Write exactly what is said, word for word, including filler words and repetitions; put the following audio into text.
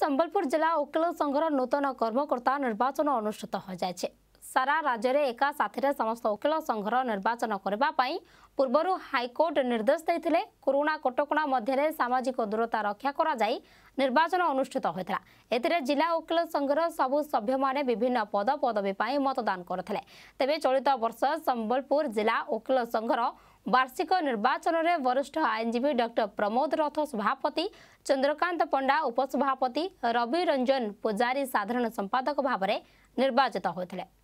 संबलपुर जिला वकील संघर नूतन कर्मकर्ता निर्वाचन अनुष्ठित हो जाए। सारा राज्य में एका साथी समस्त वकील संघर निर्वाचन करने पूर्व हाइकोर्ट निर्देश देते। कोरोना कटकणा मध्य सामाजिक दूरता रक्षा करा जाई निर्वाचन अनुष्ठित होता। एथिरे जिला वकील संघर सबु सभ्य माने विभिन्न पद पदवी पाई मतदान करथिले। तेबे चलित वर्ष संबलपुर जिला वकील संघर वार्षिक निर्वाचन में वरिष्ठ आईनजीवी डॉक्टर प्रमोद रथ सभापति, चंद्रकांत पंडा उपसभापति, रवि रंजन पुजारी साधारण संपादक भाव में निर्वाचित होते।